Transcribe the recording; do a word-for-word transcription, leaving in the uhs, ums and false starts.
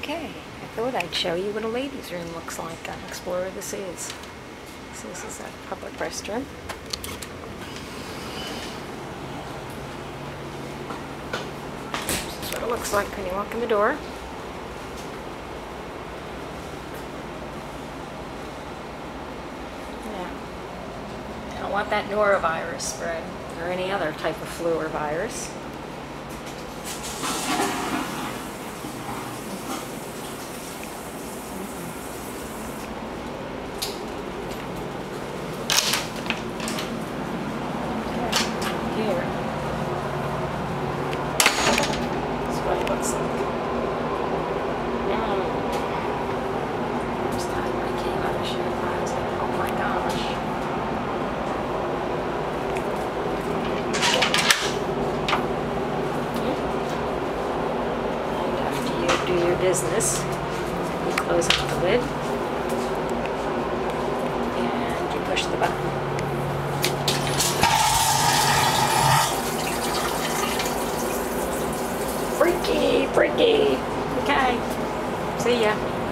Okay, I thought I'd show you what a ladies' room looks like on Explorer This Is. So this is a public restroom. This is what it looks like when you walk in the door. Yeah. I don't want that norovirus spread, or any other type of flu or virus. Here. That's what it looks like. Mm. First time I came out of shoe, I was like, oh my gosh. And after you do your business, you close up the lid and you push the button. Freaky, freaky. Okay. See ya.